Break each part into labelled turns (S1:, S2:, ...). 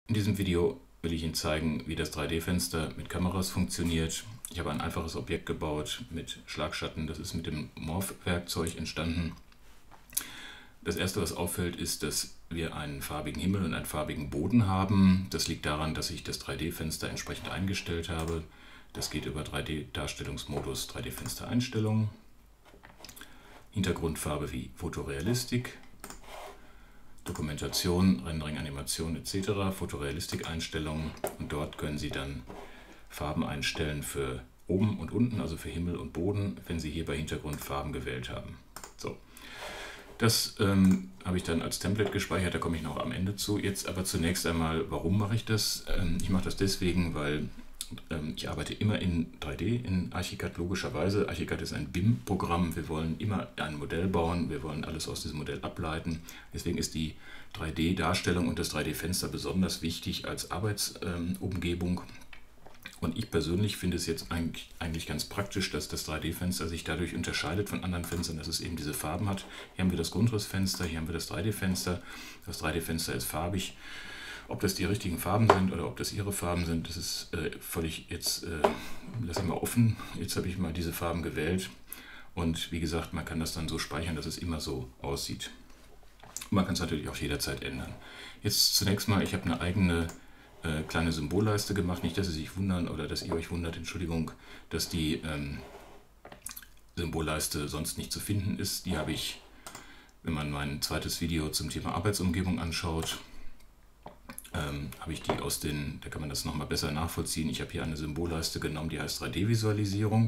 S1: In diesem Video will ich Ihnen zeigen, wie das 3D-Fenster mit Kameras funktioniert. Ich habe ein einfaches Objekt gebaut mit Schlagschatten. Das ist mit dem Morph-Werkzeug entstanden. Das erste, was auffällt, ist, dass wir einen farbigen Himmel und einen farbigen Boden haben. Das liegt daran, dass ich das 3D-Fenster entsprechend eingestellt habe. Das geht über 3D-Darstellungsmodus, 3D-Fenster-Einstellungen. Hintergrundfarbe wie Fotorealistik. Dokumentation, Rendering, Animation etc., Fotorealistik-Einstellungen, und dort können Sie dann Farben einstellen für oben und unten, also für Himmel und Boden, wenn Sie hier bei Hintergrundfarben gewählt haben. So, das habe ich dann als Template gespeichert, da komme ich noch am Ende zu. Jetzt aber zunächst einmal, warum mache ich das? Ich mache das deswegen, weil ich arbeite immer in 3D, in Archicad logischerweise. Archicad ist ein BIM-Programm. Wir wollen immer ein Modell bauen, wir wollen alles aus diesem Modell ableiten. Deswegen ist die 3D-Darstellung und das 3D-Fenster besonders wichtig als Arbeitsumgebung. Und ich persönlich finde es jetzt eigentlich ganz praktisch, dass das 3D-Fenster sich dadurch unterscheidet von anderen Fenstern, dass es eben diese Farben hat. Hier haben wir das Grundrissfenster, hier haben wir das 3D-Fenster. Das 3D-Fenster ist farbig. Ob das die richtigen Farben sind oder ob das ihre Farben sind, das ist völlig jetzt, lasse ich mal offen. Jetzt habe ich mal diese Farben gewählt und wie gesagt, man kann das dann so speichern, dass es immer so aussieht. Man kann es natürlich auch jederzeit ändern. Jetzt zunächst mal, ich habe eine eigene kleine Symbolleiste gemacht, nicht, dass Sie sich wundern oder dass ihr euch wundert, Entschuldigung, dass die Symbolleiste sonst nicht zu finden ist. Die habe ich, wenn man mein zweites Video zum Thema Arbeitsumgebung anschaut, habe ich die da kann man das nochmal besser nachvollziehen. Ich habe hier eine Symbolleiste genommen, die heißt 3D-Visualisierung.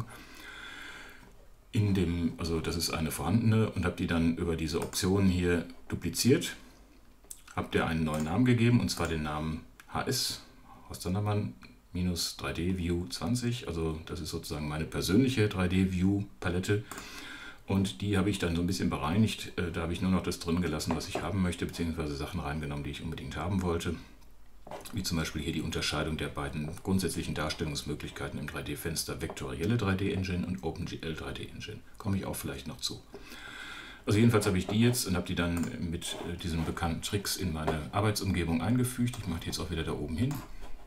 S1: Also das ist eine vorhandene, und habe die dann über diese Optionen hier dupliziert. Habe der einen neuen Namen gegeben, und zwar den Namen HS, Horst Sondermann, -3D View 20. Also das ist sozusagen meine persönliche 3D View Palette. Und die habe ich dann so ein bisschen bereinigt. Da habe ich nur noch das drin gelassen, was ich haben möchte, beziehungsweise Sachen reingenommen, die ich unbedingt haben wollte. Wie zum Beispiel hier die Unterscheidung der beiden grundsätzlichen Darstellungsmöglichkeiten im 3D-Fenster, vektorielle 3D-Engine und OpenGL 3D-Engine. Komme ich auch vielleicht noch zu. Also jedenfalls habe ich die jetzt und habe die dann mit diesen bekannten Tricks in meine Arbeitsumgebung eingefügt. Ich mache die jetzt auch wieder da oben hin.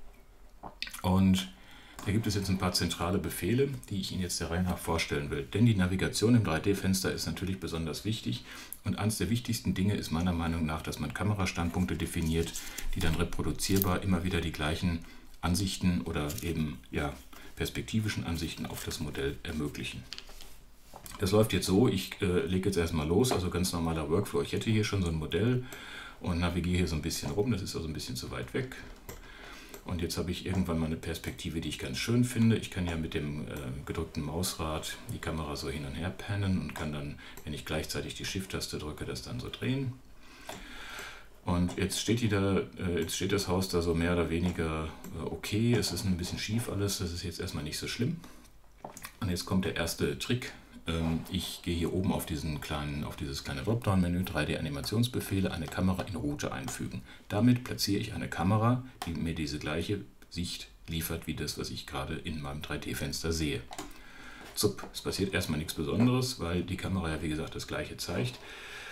S1: Und da gibt es jetzt ein paar zentrale Befehle, die ich Ihnen jetzt der Reihe nach vorstellen will. Denn die Navigation im 3D-Fenster ist natürlich besonders wichtig. Und eines der wichtigsten Dinge ist meiner Meinung nach, dass man Kamerastandpunkte definiert, die dann reproduzierbar immer wieder die gleichen Ansichten oder eben ja, perspektivischen Ansichten auf das Modell ermöglichen. Das läuft jetzt so, ich lege jetzt erstmal los, also ganz normaler Workflow. Ich hätte hier schon so ein Modell und navigiere hier so ein bisschen rum, das ist also ein bisschen zu weit weg. Und jetzt habe ich irgendwann mal eine Perspektive, die ich ganz schön finde. Ich kann ja mit dem gedrückten Mausrad die Kamera so hin und her pannen und kann dann, wenn ich gleichzeitig die Shift-Taste drücke, das dann so drehen. Und jetzt steht das Haus da so mehr oder weniger okay. Es ist ein bisschen schief alles, das ist jetzt erstmal nicht so schlimm. Und jetzt kommt der erste Trick. Ich gehe hier oben auf dieses kleine Dropdown-Menü, 3D-Animationsbefehle, eine Kamera in Route einfügen. Damit platziere ich eine Kamera, die mir diese gleiche Sicht liefert, wie das, was ich gerade in meinem 3D-Fenster sehe. Zup, es passiert erstmal nichts Besonderes, weil die Kamera ja wie gesagt das gleiche zeigt.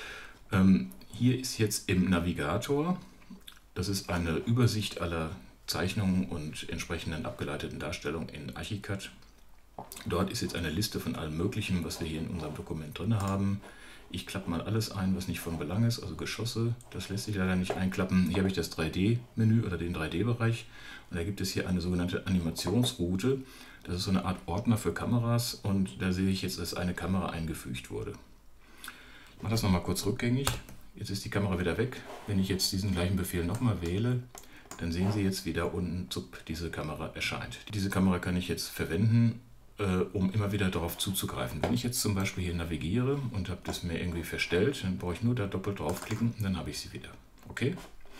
S1: Hier ist jetzt im Navigator, das ist eine Übersicht aller Zeichnungen und entsprechenden abgeleiteten Darstellungen in Archicad. Dort ist jetzt eine Liste von allem Möglichen, was wir hier in unserem Dokument drin haben. Ich klappe mal alles ein, was nicht von Belang ist, also Geschosse, das lässt sich leider nicht einklappen. Hier habe ich das 3D-Menü oder den 3D-Bereich, und da gibt es hier eine sogenannte Animationsroute. Das ist so eine Art Ordner für Kameras, und da sehe ich jetzt, dass eine Kamera eingefügt wurde. Ich mache das nochmal kurz rückgängig. Jetzt ist die Kamera wieder weg. Wenn ich jetzt diesen gleichen Befehl nochmal wähle, dann sehen Sie jetzt, wie da unten diese Kamera erscheint. Diese Kamera kann ich jetzt verwenden, um immer wieder darauf zuzugreifen. Wenn ich jetzt zum Beispiel hier navigiere und habe das mir irgendwie verstellt, dann brauche ich nur da doppelt draufklicken und dann habe ich sie wieder. Okay?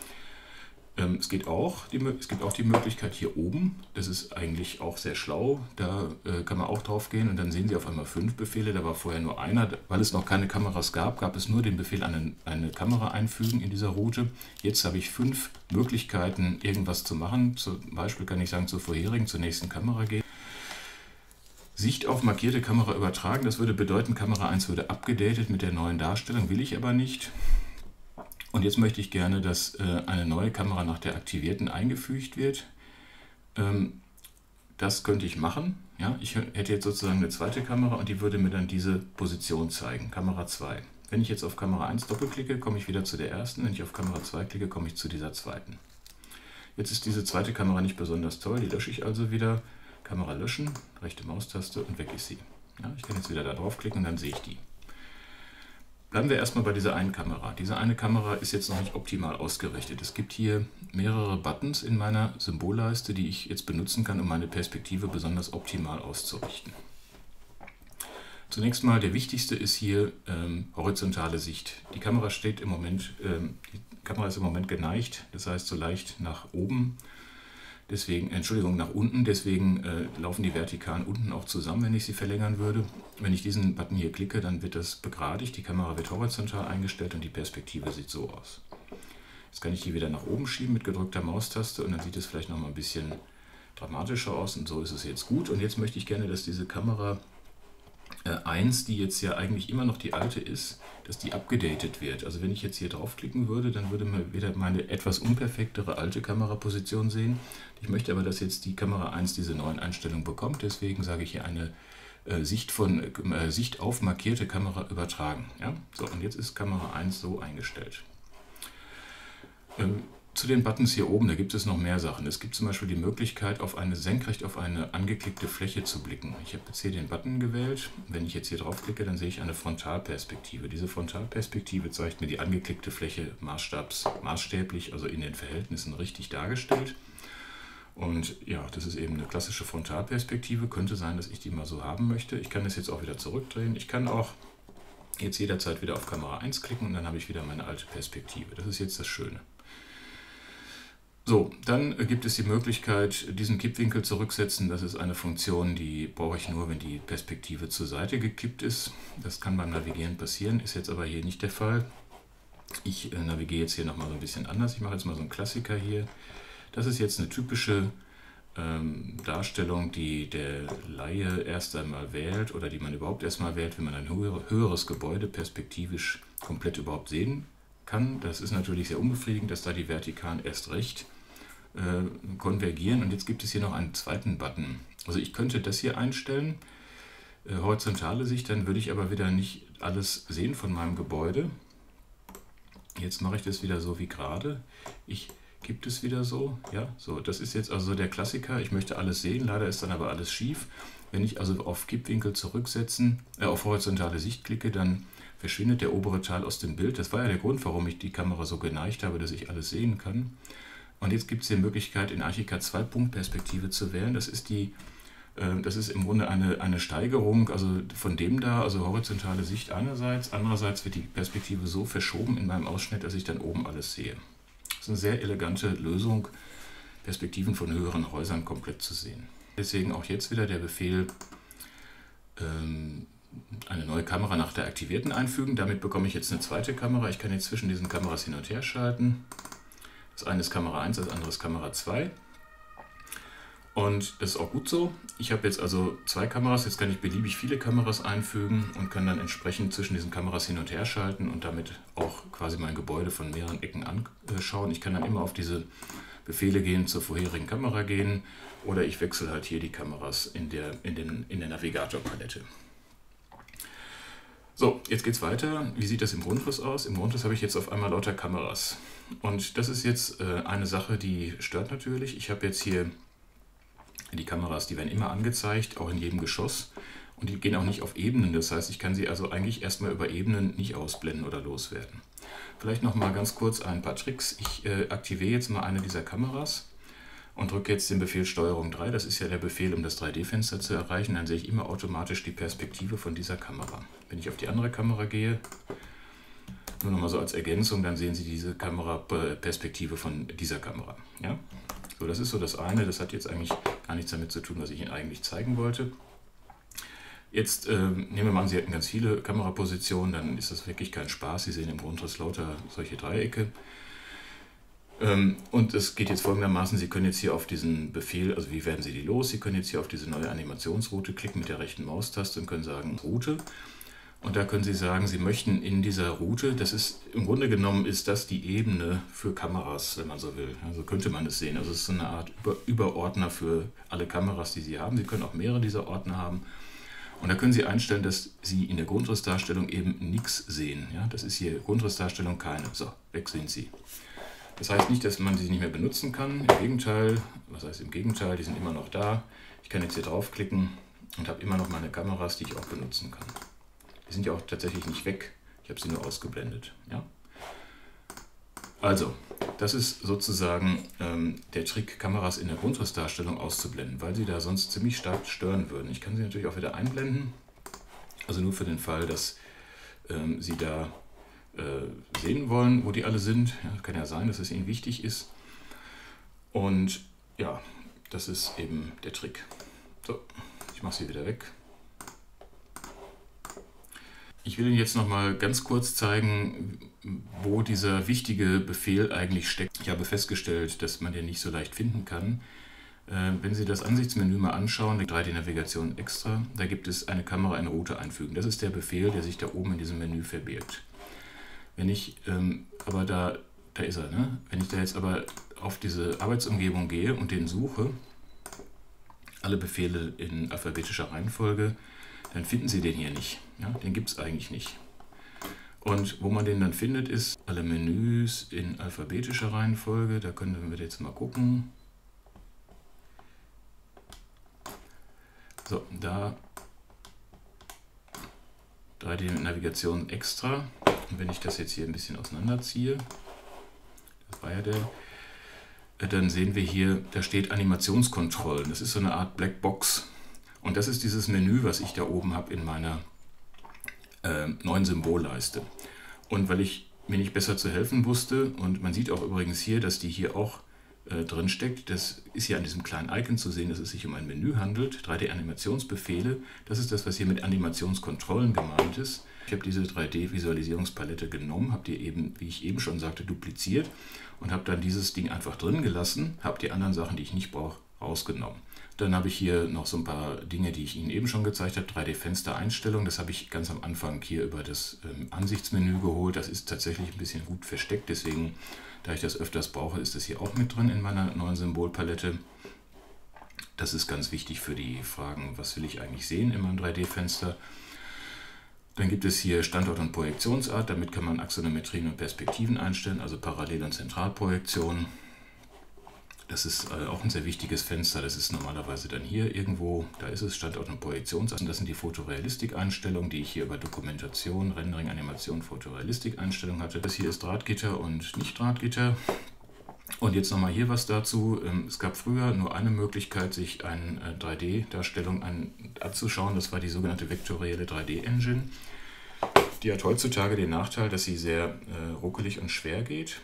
S1: Es gibt auch die Möglichkeit hier oben, das ist eigentlich auch sehr schlau, da kann man auch drauf gehen und dann sehen Sie auf einmal 5 Befehle, da war vorher nur einer, weil es noch keine Kameras gab, gab es nur den Befehl eine Kamera einfügen in dieser Route. Jetzt habe ich 5 Möglichkeiten, irgendwas zu machen, zum Beispiel kann ich sagen, zur vorherigen, zur nächsten Kamera gehen. Sicht auf markierte Kamera übertragen, das würde bedeuten, Kamera 1 würde abgedatet mit der neuen Darstellung, will ich aber nicht. Und jetzt möchte ich gerne, dass eine neue Kamera nach der aktivierten eingefügt wird. Das könnte ich machen. Ja? Ich hätte jetzt sozusagen eine zweite Kamera und die würde mir dann diese Position zeigen, Kamera 2. Wenn ich jetzt auf Kamera 1 doppelklicke, komme ich wieder zu der ersten. Wenn ich auf Kamera 2 klicke, komme ich zu dieser zweiten. Jetzt ist diese zweite Kamera nicht besonders toll, die lösche ich also wieder. Kamera löschen, rechte Maustaste und weg ist sie. Ja, ich kann jetzt wieder da draufklicken und dann sehe ich die. Bleiben wir erstmal bei dieser einen Kamera. Diese eine Kamera ist jetzt noch nicht optimal ausgerichtet. Es gibt hier mehrere Buttons in meiner Symbolleiste, die ich jetzt benutzen kann, um meine Perspektive besonders optimal auszurichten. Zunächst mal der wichtigste ist hier horizontale Sicht. Die Kamera steht im Moment, die Kamera ist im Moment geneigt, das heißt so leicht nach oben. Deswegen, Entschuldigung, nach unten, deswegen laufen die Vertikalen unten auch zusammen, wenn ich sie verlängern würde. Wenn ich diesen Button hier klicke, dann wird das begradigt, die Kamera wird horizontal eingestellt und die Perspektive sieht so aus. Jetzt kann ich die wieder nach oben schieben mit gedrückter Maustaste und dann sieht es vielleicht noch mal ein bisschen dramatischer aus und so ist es jetzt gut. Und jetzt möchte ich gerne, dass diese Kamera 1, die jetzt ja eigentlich immer noch die alte ist, dass die abgedatet wird. Also wenn ich jetzt hier draufklicken würde, dann würde man wieder meine etwas unperfektere alte Kameraposition sehen. Ich möchte aber, dass jetzt die Kamera 1 diese neuen Einstellungen bekommt. Deswegen sage ich hier eine Sicht auf markierte Kamera übertragen. Ja? So, und jetzt ist Kamera 1 so eingestellt. Zu den Buttons hier oben, da gibt es noch mehr Sachen. Es gibt zum Beispiel die Möglichkeit, senkrecht auf eine angeklickte Fläche zu blicken. Ich habe jetzt hier den Button gewählt. Wenn ich jetzt hier draufklicke, dann sehe ich eine Frontalperspektive. Diese Frontalperspektive zeigt mir die angeklickte Fläche maßstäblich, also in den Verhältnissen richtig dargestellt. Und ja, das ist eben eine klassische Frontalperspektive. Könnte sein, dass ich die mal so haben möchte. Ich kann das jetzt auch wieder zurückdrehen. Ich kann auch jetzt jederzeit wieder auf Kamera 1 klicken und dann habe ich wieder meine alte Perspektive. Das ist jetzt das Schöne. So, dann gibt es die Möglichkeit, diesen Kippwinkel zurücksetzen. Das ist eine Funktion, die brauche ich nur, wenn die Perspektive zur Seite gekippt ist. Das kann beim Navigieren passieren, ist jetzt aber hier nicht der Fall. Ich navigiere jetzt hier nochmal so ein bisschen anders. Ich mache jetzt mal so einen Klassiker hier. Das ist jetzt eine typische Darstellung, die der Laie erst einmal wählt oder die man überhaupt erstmal wählt, wenn man ein höheres Gebäude perspektivisch komplett überhaupt sehen kann. Das ist natürlich sehr unbefriedigend, dass da die Vertikalen erst recht konvergieren. Und jetzt gibt es hier noch einen zweiten Button. Also ich könnte das hier einstellen, horizontale Sicht, dann würde ich aber wieder nicht alles sehen von meinem Gebäude. Jetzt mache ich das wieder so wie gerade. Gibt es wieder so, ja, so, das ist jetzt also der Klassiker. Ich möchte alles sehen, leider ist dann aber alles schief. Wenn ich also auf Kippwinkel zurücksetzen, auf horizontale Sicht klicke, dann verschwindet der obere Teil aus dem Bild. Das war ja der Grund, warum ich die Kamera so geneigt habe, dass ich alles sehen kann. Und jetzt gibt es die Möglichkeit, in Archicad 2-Punkt-Perspektive zu wählen. Das ist im Grunde eine Steigerung, also von dem da, also horizontale Sicht einerseits, andererseits wird die Perspektive so verschoben in meinem Ausschnitt, dass ich dann oben alles sehe. Das ist eine sehr elegante Lösung, Perspektiven von höheren Häusern komplett zu sehen. Deswegen auch jetzt wieder der Befehl, eine neue Kamera nach der aktivierten einfügen. Damit bekomme ich jetzt eine zweite Kamera. Ich kann jetzt zwischen diesen Kameras hin und her schalten. Das eine ist Kamera 1, das andere ist Kamera 2. Und das ist auch gut so. Ich habe jetzt also zwei Kameras. Jetzt kann ich beliebig viele Kameras einfügen und kann dann entsprechend zwischen diesen Kameras hin und her schalten und damit auch quasi mein Gebäude von mehreren Ecken anschauen. Ich kann dann immer auf diese Befehle gehen, zur vorherigen Kamera gehen oder ich wechsle halt hier die Kameras in der Navigator-Palette. So, jetzt geht es weiter. Wie sieht das im Grundriss aus? Im Grundriss habe ich jetzt auf einmal lauter Kameras. Und das ist jetzt eine Sache, die stört natürlich. Ich habe jetzt hier die Kameras, die werden immer angezeigt, auch in jedem Geschoss. Und die gehen auch nicht auf Ebenen. Das heißt, ich kann sie also eigentlich erstmal über Ebenen nicht ausblenden oder loswerden. Vielleicht noch mal ganz kurz ein paar Tricks. Ich aktiviere jetzt mal eine dieser Kameras und drücke jetzt den Befehl STRG 3. Das ist ja der Befehl, um das 3D-Fenster zu erreichen. Dann sehe ich immer automatisch die Perspektive von dieser Kamera. Wenn ich auf die andere Kamera gehe, nur noch mal so als Ergänzung, dann sehen Sie diese Perspektive von dieser Kamera. Ja? So, das ist so das eine. Das hat jetzt eigentlich gar nichts damit zu tun, was ich Ihnen eigentlich zeigen wollte. Jetzt nehmen wir mal an, Sie hätten ganz viele Kamerapositionen, dann ist das wirklich kein Spaß. Sie sehen im Grundriss lauter solche Dreiecke. Und es geht jetzt folgendermaßen, Sie können jetzt hier auf diesen Befehl, also wie werden Sie die los? Sie können jetzt hier auf diese neue Animationsroute klicken mit der rechten Maustaste und können sagen Route. Und da können Sie sagen, Sie möchten in dieser Route, das ist im Grunde genommen ist das die Ebene für Kameras, wenn man so will. Also könnte man es sehen. Also es ist so eine Art Überordner für alle Kameras, die Sie haben. Sie können auch mehrere dieser Ordner haben. Und da können Sie einstellen, dass Sie in der Grundrissdarstellung eben nichts sehen. Ja, das ist hier Grundrissdarstellung keine. So, weg sind sie. Das heißt nicht, dass man sie nicht mehr benutzen kann. Im Gegenteil, was heißt im Gegenteil, die sind immer noch da. Ich kann jetzt hier draufklicken und habe immer noch meine Kameras, die ich auch benutzen kann. Die sind ja auch tatsächlich nicht weg. Ich habe sie nur ausgeblendet. Ja? Also, das ist sozusagen der Trick, Kameras in der Grundrissdarstellung auszublenden, weil sie da sonst ziemlich stark stören würden. Ich kann sie natürlich auch wieder einblenden. Also nur für den Fall, dass Sie da sehen wollen, wo die alle sind. Ja, kann ja sein, dass es Ihnen wichtig ist. Und ja, das ist eben der Trick. So, ich mache sie wieder weg. Ich will Ihnen jetzt noch mal ganz kurz zeigen, wo dieser wichtige Befehl eigentlich steckt. Ich habe festgestellt, dass man den nicht so leicht finden kann. Wenn Sie das Ansichtsmenü mal anschauen, die 3D-Navigation extra, da gibt es eine Kamera, eine Route einfügen. Das ist der Befehl, der sich da oben in diesem Menü verbirgt. Wenn ich aber da ist er, ne? Wenn ich da jetzt aber auf diese Arbeitsumgebung gehe und den suche, alle Befehle in alphabetischer Reihenfolge, dann finden Sie den hier nicht. Ja? Den gibt es eigentlich nicht. Und wo man den dann findet, ist alle Menüs in alphabetischer Reihenfolge. Da können wir jetzt mal gucken. So, da 3D-Navigation extra. Und wenn ich das jetzt hier ein bisschen auseinanderziehe, das war ja dann sehen wir hier, da steht Animationskontrollen. Das ist so eine Art Blackbox. Und das ist dieses Menü, was ich da oben habe in meiner neuen Symbolleiste. Und weil ich mir nicht besser zu helfen wusste, und man sieht auch übrigens hier, dass die hier auch drin steckt, das ist hier an diesem kleinen Icon zu sehen, dass es sich um ein Menü handelt, 3D-Animationsbefehle, das ist das, was hier mit Animationskontrollen gemeint ist. Ich habe diese 3D-Visualisierungspalette genommen, habe die eben, wie ich eben schon sagte, dupliziert und habe dann dieses Ding einfach drin gelassen, habe die anderen Sachen, die ich nicht brauche, rausgenommen. Dann habe ich hier noch so ein paar Dinge, die ich Ihnen eben schon gezeigt habe. 3D-Fenster-Einstellung, das habe ich ganz am Anfang hier über das Ansichtsmenü geholt. Das ist tatsächlich ein bisschen gut versteckt, deswegen, da ich das öfters brauche, ist das hier auch mit drin in meiner neuen Symbolpalette. Das ist ganz wichtig für die Fragen, was will ich eigentlich sehen in meinem 3D-Fenster. Dann gibt es hier Standort- und Projektionsart, damit kann man Axonometrien und Perspektiven einstellen, also Parallel- und Zentralprojektion. Das ist auch ein sehr wichtiges Fenster, das ist normalerweise dann hier irgendwo, da ist es, Standort- und Projektionsart. Das sind die Fotorealistik-Einstellungen, die ich hier über Dokumentation, Rendering, Animation, Fotorealistik-Einstellungen hatte. Das hier ist Drahtgitter und Nicht-Drahtgitter. Und jetzt nochmal hier was dazu. Es gab früher nur eine Möglichkeit, sich eine 3D-Darstellung anzuschauen, das war die sogenannte vektorielle 3D-Engine. Die hat heutzutage den Nachteil, dass sie sehr ruckelig und schwer geht.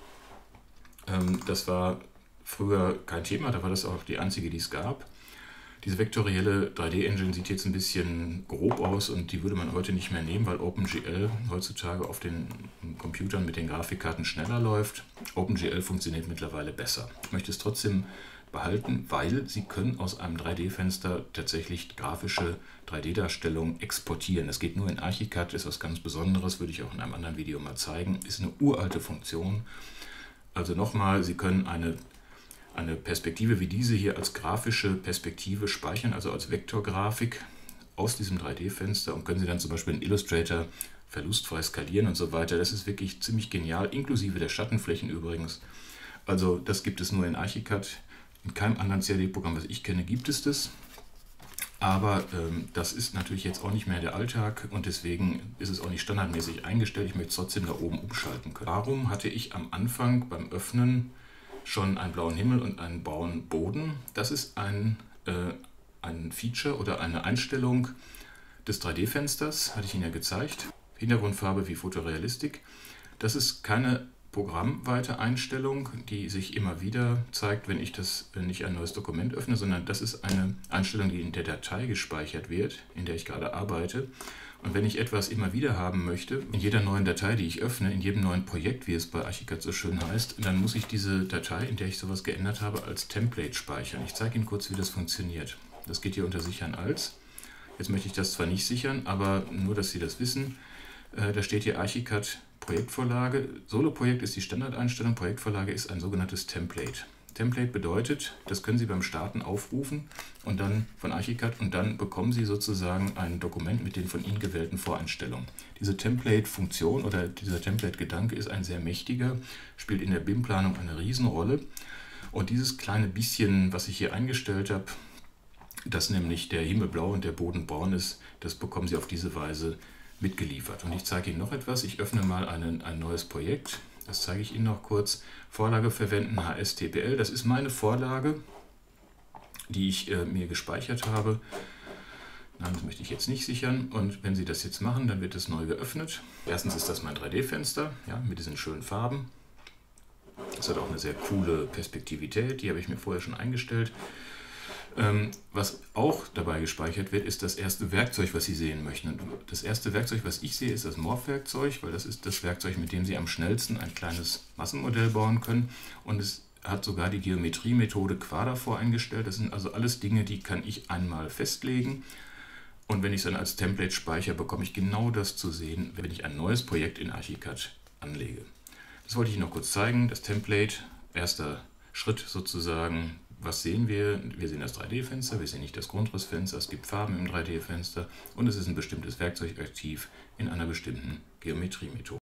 S1: Das war früher kein Thema, da war das auch die einzige, die es gab. Diese vektorielle 3D-Engine sieht jetzt ein bisschen grob aus und die würde man heute nicht mehr nehmen, weil OpenGL heutzutage auf den Computern mit den Grafikkarten schneller läuft. OpenGL funktioniert mittlerweile besser. Ich möchte es trotzdem behalten, weil Sie können aus einem 3D-Fenster tatsächlich grafische 3D-Darstellungen exportieren. Das geht nur in Archicad, ist was ganz Besonderes, würde ich auch in einem anderen Video mal zeigen. Ist eine uralte Funktion. Also nochmal, Sie können eine Perspektive wie diese hier als grafische Perspektive speichern, also als Vektorgrafik aus diesem 3D-Fenster und können Sie dann zum Beispiel in Illustrator verlustfrei skalieren und so weiter. Das ist wirklich ziemlich genial, inklusive der Schattenflächen übrigens. Also das gibt es nur in Archicad. In keinem anderen CAD-Programm, was ich kenne, gibt es das. Aber das ist natürlich jetzt auch nicht mehr der Alltag und deswegen ist es auch nicht standardmäßig eingestellt. Ich möchte es trotzdem da oben umschalten können. Warum hatte ich am Anfang beim Öffnen schon einen blauen Himmel und einen braunen Boden? Das ist ein Feature oder eine Einstellung des 3D-Fensters, hatte ich Ihnen ja gezeigt. Hintergrundfarbe wie Fotorealistik. Das ist keine programmweite Einstellung, die sich immer wieder zeigt, wenn ich ein neues Dokument öffne, sondern das ist eine Einstellung, die in der Datei gespeichert wird, in der ich gerade arbeite. Und wenn ich etwas immer wieder haben möchte, in jeder neuen Datei, die ich öffne, in jedem neuen Projekt, wie es bei Archicad so schön heißt, dann muss ich diese Datei, in der ich sowas geändert habe, als Template speichern. Ich zeige Ihnen kurz, wie das funktioniert. Das geht hier unter Sichern als. Jetzt möchte ich das zwar nicht sichern, aber nur, dass Sie das wissen. Da steht hier Archicad Projektvorlage. Solo-Projekt ist die Standardeinstellung, Projektvorlage ist ein sogenanntes Template. Template bedeutet, das können Sie beim Starten aufrufen und dann von Archicad und dann bekommen Sie sozusagen ein Dokument mit den von Ihnen gewählten Voreinstellungen. Diese Template-Funktion oder dieser Template-Gedanke ist ein sehr mächtiger, spielt in der BIM-Planung eine Riesenrolle. Und dieses kleine bisschen, was ich hier eingestellt habe, dass nämlich der Himmel blau und der Boden braun ist, das bekommen Sie auf diese Weise mitgeliefert. Und ich zeige Ihnen noch etwas. Ich öffne mal ein neues Projekt. Das zeige ich Ihnen noch kurz. Vorlage verwenden, HSTPL. Das ist meine Vorlage, die ich mir gespeichert habe. Nein, das möchte ich jetzt nicht sichern. Und wenn Sie das jetzt machen, dann wird es neu geöffnet. Erstens ist das mein 3D-Fenster, ja, mit diesen schönen Farben. Das hat auch eine sehr coole Perspektivität, die habe ich mir vorher schon eingestellt. Was auch dabei gespeichert wird, ist das erste Werkzeug, was Sie sehen möchten. Und das erste Werkzeug, was ich sehe, ist das Morph-Werkzeug, weil das ist das Werkzeug, mit dem Sie am schnellsten ein kleines Massenmodell bauen können. Und es hat sogar die Geometrie-Methode Quader voreingestellt. Das sind also alles Dinge, die kann ich einmal festlegen. Und wenn ich es dann als Template speichere, bekomme ich genau das zu sehen, wenn ich ein neues Projekt in Archicad anlege. Das wollte ich Ihnen noch kurz zeigen. Das Template, erster Schritt sozusagen. Was sehen wir? Wir sehen das 3D-Fenster, wir sehen nicht das Grundrissfenster, es gibt Farben im 3D-Fenster und es ist ein bestimmtes Werkzeug aktiv in einer bestimmten Geometriemethode.